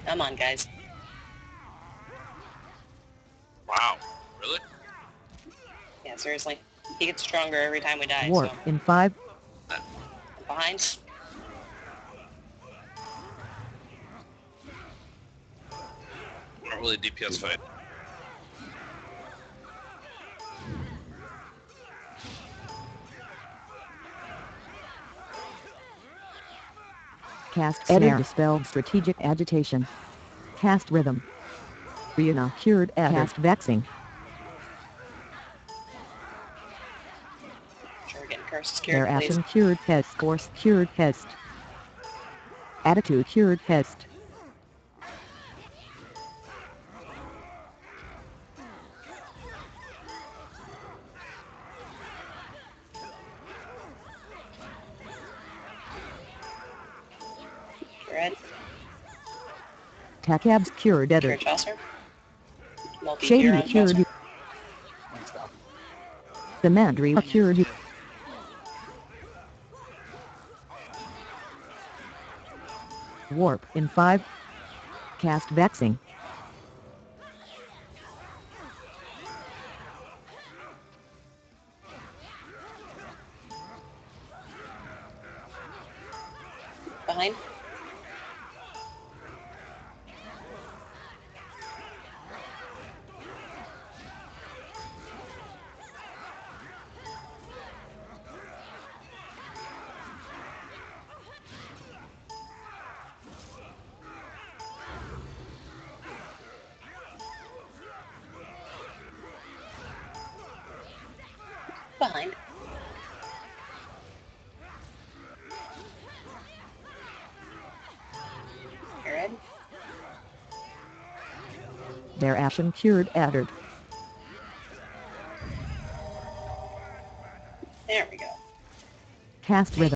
Come on, guys. Wow, really? Yeah, seriously. He gets stronger every time we die, Warp so... in 5. Behind. Not really DPS fight. Cast Edit dispelled strategic agitation. Cast Rhythm. Rihanna cured Cast Vexing. Sure, we're getting curses Their cured, please. action cured Pest. Force cured Pest. Attitude cured Pest. Red. Takabs cured Edder. Cured Chaucer. Shady Multi-gear on cured Chaucer. you. The Mandry cured you. Warp in 5. Cast Vexing. Behind. Behind. Red. Their action cured Addered. There we go. Cast Rhythm.